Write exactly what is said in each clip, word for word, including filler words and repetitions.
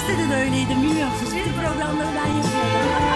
üniversitede de öyleydim, bilmiyor musunuz? Bütün programları ben yapıyordum.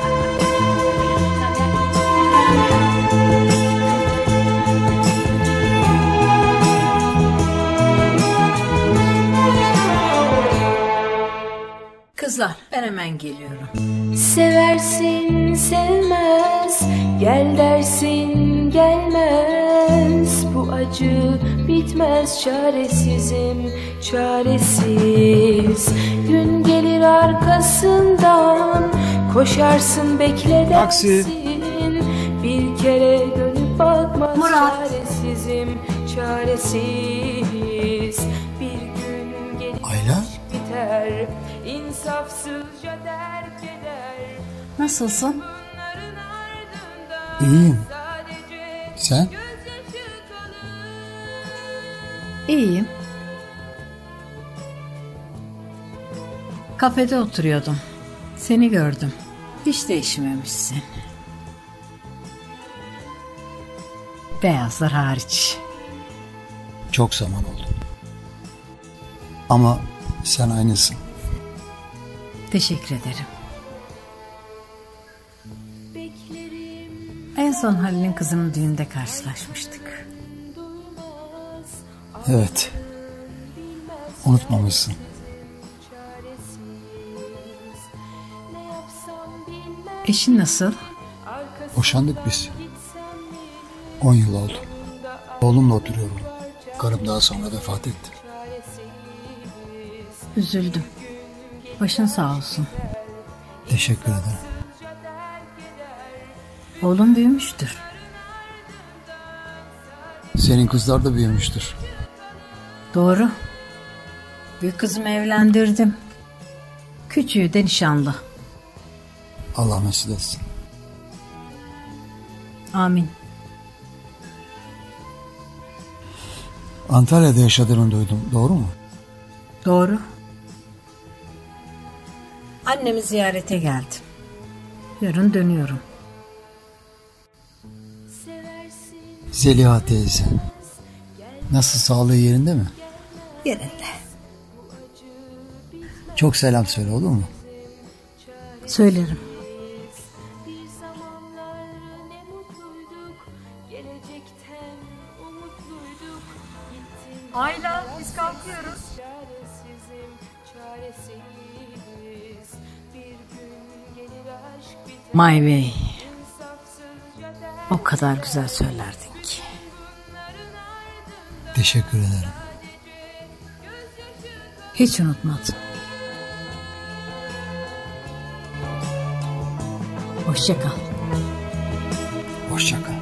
Kızlar, ben hemen geliyorum. Seversin sevmez, gel dersin gelmez. Bu acı bitmez, çaresizim çaresiz. Gün gelir arkasından, koşarsın bekle dersin. Bir kere dönüp bakmaz, Murat. çaresizim çaresiz. Bir gün gelir Ayla? biter, insafsızca terk eder. Nasılsın? İyiyim. Sen? İyiyim. Kafede oturuyordum. Seni gördüm. Hiç değişmemişsin. Beyazlar hariç. Çok zaman oldu. Ama sen aynısın. Teşekkür ederim. En son Halil'in kızının düğünde karşılaşmıştık. Evet. Unutmamışsın. Eşin nasıl? Boşandık biz. On yıl oldu. Oğlumla oturuyorum. Karım daha sonra vefat etti. Üzüldüm. Başın sağ olsun. Teşekkür ederim. Oğlum büyümüştür. Senin kızlar da büyümüştür. Doğru. Büyük kızımı evlendirdim. Küçüğü de nişanlı. Allah mesut etsin. Amin. Antalya'da yaşadığını duydum. Doğru mu? Doğru. Annemi ziyarete geldim. Yarın dönüyorum. Zeliha teyze. Nasıl, sağlığı yerinde mi? Yerinde. Çok selam söyle, olur mu? Söylerim. Ayla, biz kalkıyoruz. My way. O kadar güzel söylerdin ki. Teşekkür ederim. Hiç unutmadım. Hoşça kal. Hoşça kal.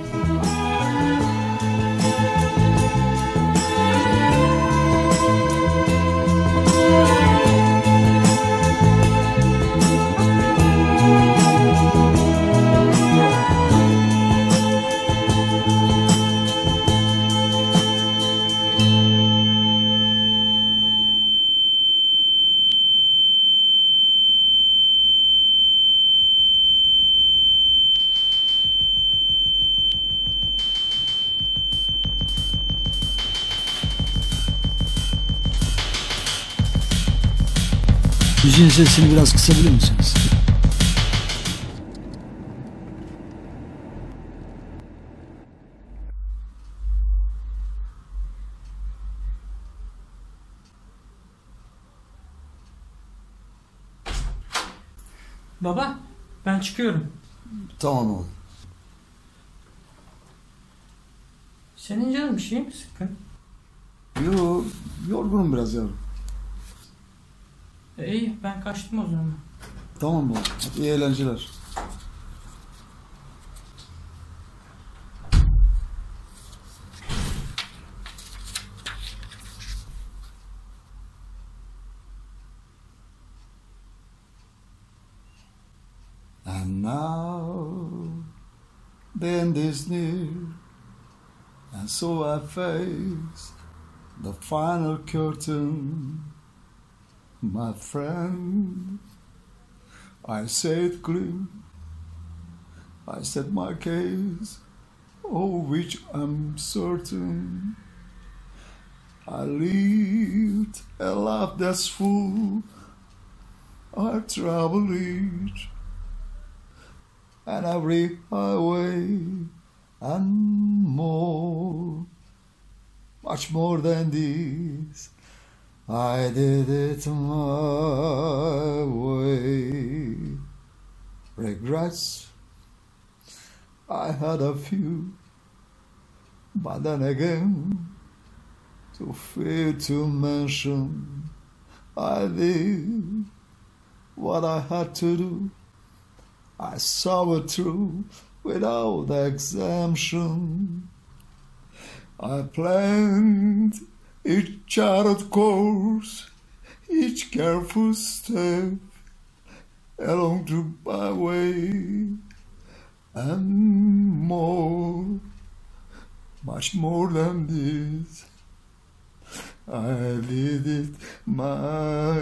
Müziğin sesini biraz kısabilir misiniz? Baba, ben çıkıyorum. Tamam oğlum. Senin canın bir şey mi sıkkın? Yo, yorgunum biraz yavrum. E, iyi, ben kaçtım o zaman. Tamam oğlum. İyi eğlenceler. And now the end is near, and so I face the final curtain. My friend, I said clean, I said my case, oh, which I'm certain. I lived a life that's full, I traveled it, and every highway and more, much more than this, I did it my way. Regrets, I had a few, but then again, too few to mention, I did what I had to do. I saw it through without exemption. I planned each charted course, each careful step along the byway, and more, much more than this, I did it my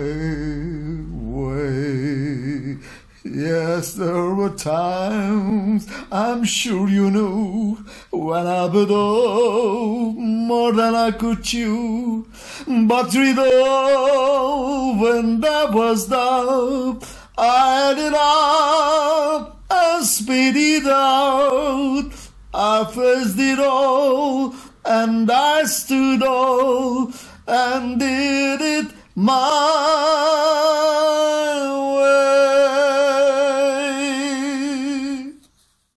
way. Yes, there were times, I'm sure you knew, when I bit off more than I could chew. But through all, when that was done, I had it up and spit it out. I faced it all, and I stood all, and did it my